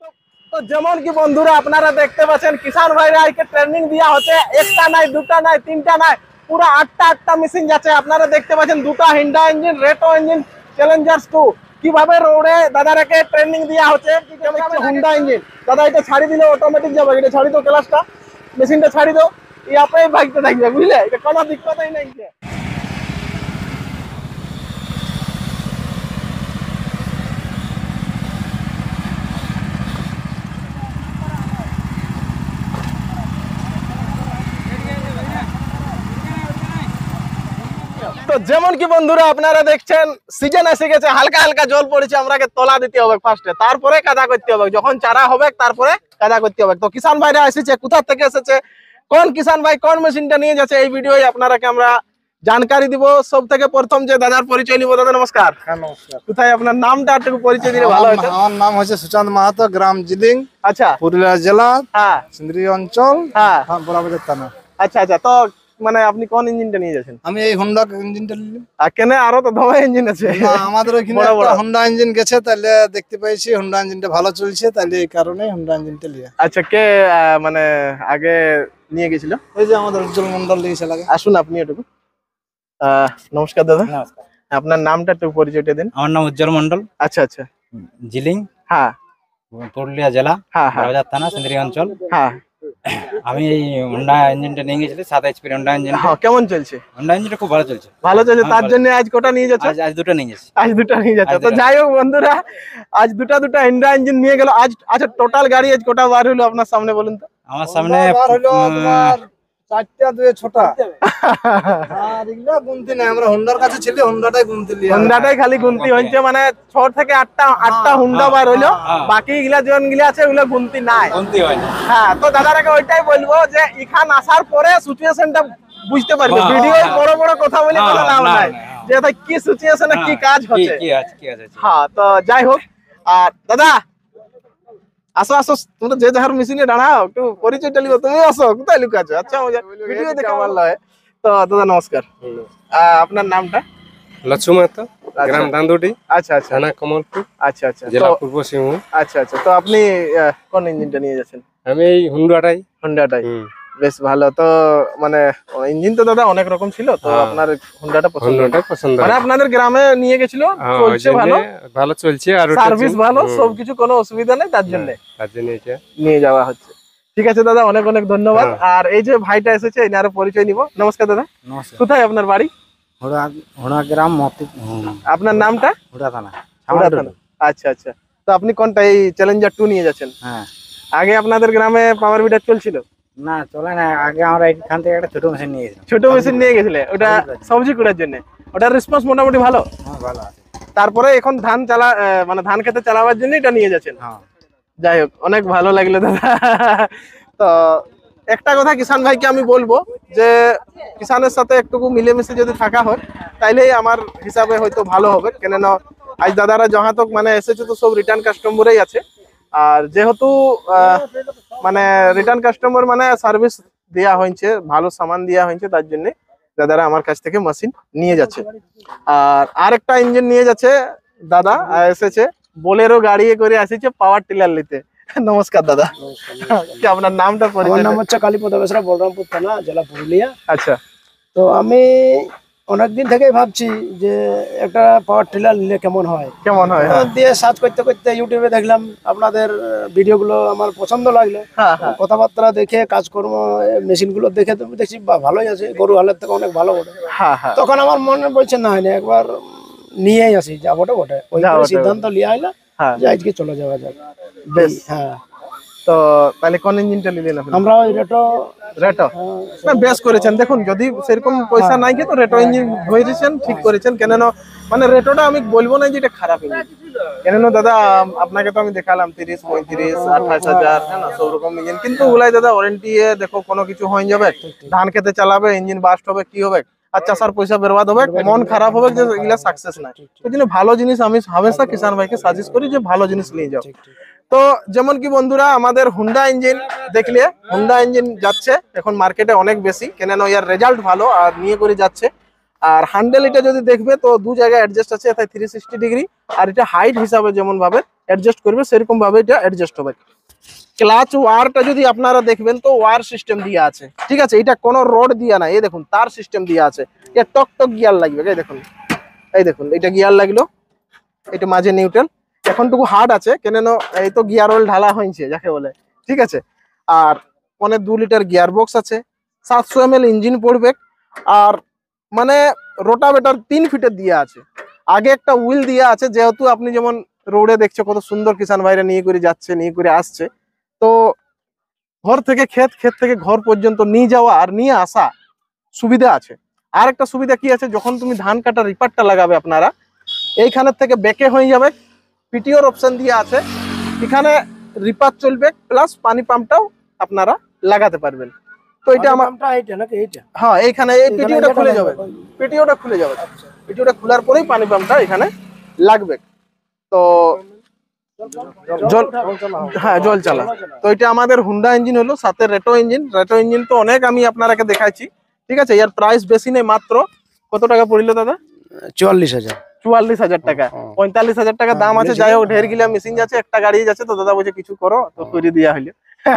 তো যেমন কি বন্ধুরা আপনারা দেখতে পাচ্ছেন কিষান ভাইরা আজকে ট্রেনিং দেওয়া হচ্ছে, একটা নাই দুটা নাই তিনটা নাই পুরো আটটা মেশিন যাচ্ছে। আপনারা দেখতে পাচ্ছেন দুটো হিন্ডা ইঞ্জিন, রেটো ইঞ্জিন, চ্যালেঞ্জার্স 2 কিভাবে রোডে দাদারাকে ট্রেনিং দেওয়া হচ্ছে। হুন্ডা ইঞ্জিন দাদা এটা ছাড়ি দিলে অটোমেটিক যাবে, এটা ছাড়ি দাও ক্লাসটা, মেশিনটা ছাড়ি দাও, এই আপনি বাইকটা থাকবে বুঝলে, এটা কোনো দিক্কতই নাই। তো যেমন কি বন্ধুরা আপনারা দেখছেন সিজন এসে গেছে, হালকা হালকা জল পড়েছে, আমরাকে তলা দিতে হবে ফার্স্টে, তারপরে কাদা করতে হবে, যখন চারা হবে তারপরে কাদা করতে হবে। তো কিষান ভাইরা এসেছে, কোথা থেকে এসেছে, কোন কিষান ভাই কোন মেশিনটা নিয়ে যাচ্ছে, এই ভিডিওয় আপনারাকে আমরা জানকারি দিব। সব থেকে প্রথম যে দাদার পরিচয় নিব। দাদা নমস্কার। হ্যাঁ নমস্কার। কোথায় আপনার নামটা একটু পরিচয় দিলে ভালো হতো। আমার নাম হচ্ছে সুচান্ত মাহাতো, গ্রাম জিলিং, আচ্ছা পুরুলিয়া জেলা, হ্যাঁ সিন্দ্রি অঞ্চল, হ্যাঁ বরাবাজার থানা। আচ্ছা আচ্ছা, তো মানে আপনি কোন ইঞ্জিনটা নিয়ে যাচ্ছেন? আমি এই হোন্ডা ইঞ্জিনটা নিলাম। আর কেন আরো তো ধোয়া ইঞ্জিন আছে? না, আমাদের ওইখানে বড় বড়। একটা হোন্ডা ইঞ্জিন গেছে, তাহলে দেখতে পাইছি হোন্ডা ইঞ্জিনটা ভালো চলছে, তাহলে এই কারণে হোন্ডা ইঞ্জিনটা লিয়া। আচ্ছা, কে মানে আগে নিয়ে গেছিল? এই যে আমাদের উজ্জ্বল মন্ডল দিয়েছে লাগে। আসুন আপনি একটু। নমস্কার দাদা, আপনার নামটা একটু পরিচয়টা দিন। আমার নাম উজ্জ্বল মন্ডল, আচ্ছা আচ্ছা, জিলিং, হ্যাঁ পুরুলিয়া জেলা, হ্যাঁ হ্যাঁ বড়বাজার থানা, সিন্দ্রি অঞ্চল। হ্যাঁ আমি এই হোন্ডা ইঞ্জিনটা নিয়ে গেছিলি, 7 এইচপি হোন্ডা ইঞ্জিন। হ্যাঁ, কেমন চলছে? হোন্ডা ইঞ্জিনটা খুব ভালো চলছে। ভালো চলছে, হ্যাঁ, তার ভালো। জন্য আজ কোটা নিয়ে যাচ্ছে? আজ দুটো নিয়ে যাচ্ছি। আজ দুটা নিয়ে যাচ্ছে। আজ তো দুটো। যাই হোক বন্ধুরা, আজ দুটা হিন্ডা ইঞ্জিন নিয়ে গেল আজ। আচ্ছা, টোটাল গাড়ি আজ কোটা বার হলো আপনার সামনে বলুন তো? আমার সামনে বার হলো তোমার 4টা 2 6টা। আর এগুলা গুনতি না, আমরা হোন্ডার কাছে ছিল, হোন্ডাটাই গুনতি লিয়া। হুন্ডাটাই খালি গুনতি হচ্ছে, মানে 6 থেকে 8টা হুন্ডা বার হইলো, বাকি গিলা জন গিলা আছে ওগুলা গুনতি নাই। বন্দি হয় না। হ্যাঁ, তো দাদারাকে ওইটাই বলবো যে এখান আসার পরে সিচুয়েশনটা বুঝতে পারবে। হ্যাঁ, ভিডিও হ্যাঁ। বড় বড় কথা বলে কোনো হ্যাঁ, লাভ না, নাই, না, হ্যাঁ। যে এটা কি সিচুয়েশনে কি কাজ হচ্ছে। কি আছে। হ্যাঁ, তো যাই হোক। আর দাদা আসো আসো, তোমরা যে যাহার মেশিনে দাঁড়াও, একটু পরিচয়টা লিখো। তুমি আসো, কোথায় লুকাচ্ছ? আচ্ছা, ভিডিও দেখে আমার লয়। তো দাদা নমস্কার, আপনার নামটা? লচ্ছু মাহাতো, গ্রাম দান্দুটি, আচ্ছা আচ্ছা, থানা কমলপুর, আচ্ছা আচ্ছা, জেলা তো পূর্ব সিংভূম। আচ্ছা আচ্ছা, তো আপনি কোন ইঞ্জিনটা নিয়ে যাচ্ছেন? আমি এই হুন্ডাটাই। হুন্ডাটাই, বেশ ভালো। তো মানে ইঞ্জিন তো দাদা অনেক রকম ছিল, তো হ্যাঁ। আপনার হুন্ডাটা পছন্দ হলো? হুন্ডাটাই পছন্দ মানে হয়। আপনাদের গ্রামে নিয়ে গেছিল, হ্যাঁ, ওই চলছে জন্যে ভালো, ভালো চলছে, আর ওটা সার্ভিস ভালো, হুম, সবকিছু কোনো অসুবিধা নেই, তার জন্য তার জন্য এটা। নিয়ে যাওয়া হচ্ছে। ঠিক আছে দাদা, অনেক অনেক ধন্যবাদ। হ্যাঁ। আর এই যে ভাইটা এসেছে, এনারও পরিচয় নিব। নমস্কার দাদা, নমস্কার। কোথায় আপনার বাড়ি? হোন্ডা গ্রাম মতি, আপনার নামটা? হোন্ডা থানা। হাওড়া থানা। আচ্ছা আচ্ছা, তো আপনি কোনটা, এই চ্যালেঞ্জার 2 নিয়ে যাচ্ছেন? হ্যাঁ। আগে আপনাদের গ্রামে পাওয়ার বিডার চলছিল? না, চলে না। আগে আমরা এখান থেকে একটা ছোট মেশিন নিয়ে গেছিলাম। ছোট মেশিন নিয়ে গেছিলে, ওটা সবজি কুড়ার জন্য। ওটার রেসপন্স মোটামুটি ভালো। হ্যাঁ, ভালো আছে। তারপরে এখন ধান মানে ধান খেতে চালাবার জন্য এটা নিয়ে যাচ্ছেন। হ্যাঁ। যাই হোক, অনেক ভালো লাগলো দাদা। তো একটা কথা কিষান ভাইকে আমি বলবো যে কিষানের সাথে একটু মিলেমিশে যদি থাকা হয়, তাইলেই আমার হিসাবে হয়তো ভালো হবে। কেননা আজ দাদারা যাহা তক মানে এসেছে, তো সব রিটার্ন কাস্টমারই আছে। আর যেহেতু মানে রিটার্ন কাস্টমার মানে সার্ভিস দেওয়া হয়েছে, ভালো সামান দেওয়া হয়েছে, তার জন্য দাদারা আমার কাছ থেকে মেশিন নিয়ে যাচ্ছে। আর আরেকটা ইঞ্জিন নিয়ে যাচ্ছে দাদা, এসেছে বোলেরো গাড়ি করে এসেছে পাওয়ার টিলার নিতে। নমস্কার দাদা, কি আপনার নামটা? আমার নাম হচ্ছে কালীপদ বেসরা, বলরামপুর থানা, জেলা পুরুলিয়া। আচ্ছা, তো আমি অনেকদিন থেকেই ভাবছি যে একটা পাওয়ার টিলার নিলে কেমন হয়। কেমন হয়? তো দিয়ে সার্চ করতে করতে ইউটিউবে দেখলাম আপনাদের ভিডিওগুলো, আমার পছন্দ লাগলো। হ্যাঁ হ্যাঁ কথাবার্তা দেখে, কাজকর্ম, মেশিনগুলো দেখে তো দেখছি ভালোই আছে, গরু হালের থেকে অনেক ভালো বটে। হ্যাঁ হ্যাঁ, তখন আমার মনে বলছে না হয় না, একবার নিয়েই আসি, যাবোটা বটে। ওই যাও করে বটে। সিদ্ধান্ত লিয়া হইলো হ্যাঁ, যে আজকে চলে যাওয়া যাক। বেশ। হ্যাঁ, তো তাহলে কোন ইঞ্জিনটা নিলেন আপনি? আমরা ওই রেটো রেটো। না, বেশ করেছেন। দেখুন, যদি সেরকম পয়সা নাই তো রেটো ইঞ্জিন ধরেছেন, ঠিক করেছেন। কেননা মানে রেটোটা আমি বলবো না যে এটা খারাপ ইঞ্জিন। কেননা দাদা আপনাকে তো আমি দেখালাম 30, 35, 28,000, হ্যাঁ না, সব রকম ইঞ্জিন। কিন্তু ওগুলাই দাদা ওয়ারেন্টি দেখো কোনো কিছু হয়ে যাবে, ধান খেতে চালাবে, ইঞ্জিন বাস্ট হবে, কি হবে, আর চাষার পয়সা বরবাদ হবে, মন খারাপ হবে যে এগুলা সাকসেস নাই। ওই জন্য ভালো জিনিস আমি হামেশা কিষান ভাইকে সাজেস্ট করি যে ভালো জিনিস নিয়ে যাও। তো যেমন কি বন্ধুরা, আমাদের হুন্ডা ইঞ্জিন দেখলে, হুন্ডা ইঞ্জিন যাচ্ছে এখন মার্কেটে অনেক বেশি, কেননা ইয়ার রেজাল্ট ভালো আর নিয়ে করে যাচ্ছে। আর হ্যান্ডেল এটা যদি দেখবে তো দু জায়গায় অ্যাডজাস্ট আছে, এটাই 360 ডিগ্রি, আর এটা হাইট হিসাবে যেমন ভাবে অ্যাডজাস্ট করবে সেরকম ভাবে এটা অ্যাডজাস্ট হবে। ক্লাচ ওয়ারটা যদি আপনারা দেখবেন তো ওয়ার সিস্টেম দিয়ে আছে, ঠিক আছে, এটা কোনো রড দিয়া না, এই দেখুন তার সিস্টেম দিয়ে আছে। এটা টক টক গিয়ার লাগবে, এই দেখুন এটা গিয়ার লাগলো, এটা মাঝে নিউট্রাল, এখনটুকু হার্ড আছে কেন এই তো গিয়ার অয়েল ঢালা হয়েছে যাকে বলে, ঠিক আছে। আর 2 লিটার গিয়ার বক্স আছে, 700 ml ইঞ্জিন পড়বে, আর মানে রোটাভেটর 3 ফিটের দিয়ে আছে। আগে একটা হুইল দিয়ে আছে, যেহেতু আপনি যেমন রোডে দেখছো কত সুন্দর কিষান ভাইরা নিয়ে করে যাচ্ছে, নিয়ে করে আসছে, তো ঘর থেকে ক্ষেত, ক্ষেত থেকে ঘর পর্যন্ত নিয়ে যাওয়া আর নিয়ে আসা সুবিধা আছে। আর একটা সুবিধা কি আছে, যখন তুমি ধান কাটা রিপারটা লাগাবে আপনারা এইখানের থেকে বেঁকে হয়ে যাবে, পিটিওর অপশন দিয়ে আছে, এখানে রিপার চলবে প্লাস পানি পাম্পটাও আপনারা লাগাতে পারবেন। তো এটা আমার এইটা নাকি এইটা? হ্যাঁ, এইখানে এই পিটিওটা খুলে যাবে, পিটিওটা খুলে যাবে, পিটিওটা খোলার পরেই পানি পাম্পটা এখানে লাগবে। তো জল, হ্যাঁ জল চালা। তো এটা আমাদের হুন্ডা ইঞ্জিন হলো, সাথে রেটো ইঞ্জিন। রেটো ইঞ্জিন তো অনেক আমি আপনারাকে দেখাইছি, ঠিক আছে। এর প্রাইস বেশি নেই, মাত্র কত টাকা পড়লো দাদা? 44,000। 44,000 টাকা। 45,000 টাকা দাম আছে। যাই হোক, ঢের গিলা মেশিন যাচ্ছে, একটা গাড়ি যাচ্ছে, তো দাদা বলছে কিছু করো, তো করে দিয়া হইলো।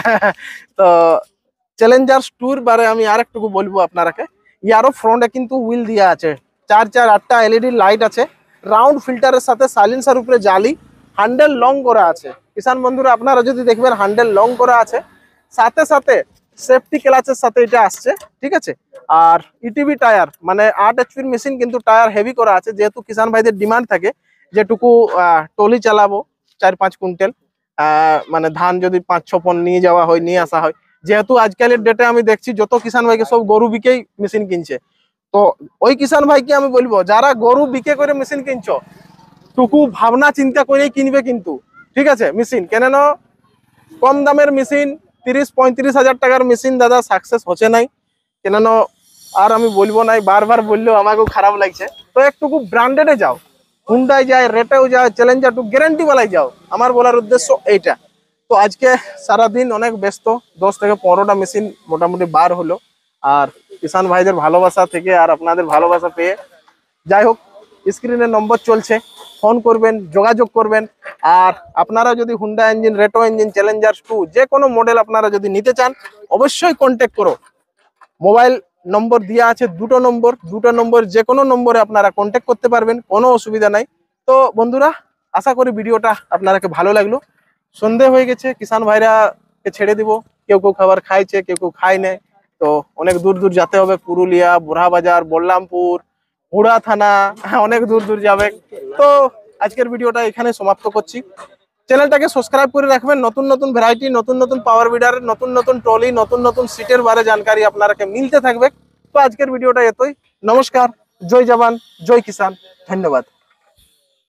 তো চ্যালেঞ্জার টুর বারে আমি আর একটু বলবো আপনারাকে, ইয়ারও ফ্রন্টে কিন্তু হুইল দিয়া আছে, 8টা এলইডি লাইট আছে, রাউন্ড ফিল্টারের সাথে সাইলেন্সার উপরে জালি, হ্যান্ডেল লং করা আছে। কিষান বন্ধুরা আপনারা যদি দেখবেন হ্যান্ডেল লং করা আছে, সাথে সাথে সেফটি ক্লাচের সাথে এটা আসছে, ঠিক আছে। আর ইটিভি টায়ার, মানে 8 HP মেশিন, কিন্তু টায়ার হেভি করা আছে, যেহেতু কিষান ভাইদের ডিমান্ড থাকে যেটুকু টলি চালাবো 4-5 কুইন্টাল, মানে ধান যদি 5-6 পন নিয়ে যাওয়া হয়, নিয়ে আসা হয়, যেহেতু আজকালের ডেটে আমি দেখছি যত কিষান ভাইকে সব গরু বিকেই মেশিন কিনছে, তো ওই কিষান ভাইকে আমি বলবো যারা গরু বিকে করে মেশিন কিনছো, টুকু ভাবনা চিন্তা করেই কিনবে কিন্তু, ঠিক আছে মেশিন। কেন কম দামের মেশিন 30-35 হাজার টাকার মেশিন দাদা সাকসেস হচ্ছে নাই, কেন আর আমি বলবো নাই, বারবার বললেও আমাকেও খারাপ লাগছে। তো একটুকু ব্র্যান্ডেডে যাও, হুন্ডাই যায়, রেটেও যায়, চ্যালেঞ্জার টু গ্যারান্টি বালাই যাও, আমার বলার উদ্দেশ্য এইটা। তো আজকে সারাদিন অনেক ব্যস্ত, 10 থেকে 15টা মেশিন মোটামুটি বার হলো, আর কিষান ভাইদের ভালোবাসা থেকে আর আপনাদের ভালোবাসা পেয়ে, যাই হোক স্ক্রিনে নম্বর চলছে, ফোন করবেন, যোগাযোগ করবেন। আর আপনারা যদি হুন্ডা ইঞ্জিন, রেটো ইঞ্জিন, চ্যালেঞ্জার 2 যে কোনো মডেল আপনারা যদি নিতে চান, অবশ্যই কন্ট্যাক্ট করো। মোবাইল নম্বর দেওয়া আছে, দুটো নম্বর, যে কোনো নম্বরে আপনারা কন্ট্যাক্ট করতে পারবেন, কোনো অসুবিধা নাই। তো বন্ধুরা, আশা করি ভিডিওটা আপনারাকে ভালো লাগলো। সন্ধে হয়ে গেছে, কিষান ভাইরাকে ছেড়ে দিব, কেউ কেউ খাবার খাইছে, কেউ কেউ খায় নাই, তো অনেক দূর দূর যেতে হবে, পুরুলিয়া, বোরহাবাজার, বল্লামপুর, হুড়া থানা, অনেক দূর দূর যাবে। তো আজকের ভিডিওটা এখানে সমাপ্ত করছি। চ্যানেলটাকে সাবস্ক্রাইব করে রাখবেন, নতুন নতুন ভ্যারাইটি, নতুন নতুন পাওয়ার বিডারের, নতুন নতুন ট্রলি, নতুন নতুন সিটের বারে জানকারি আপনারাকে মিলতে থাকবে। তো আজকের ভিডিওটা এতই। নমস্কার, জয় জওয়ান, জয় কিষান, ধন্যবাদ।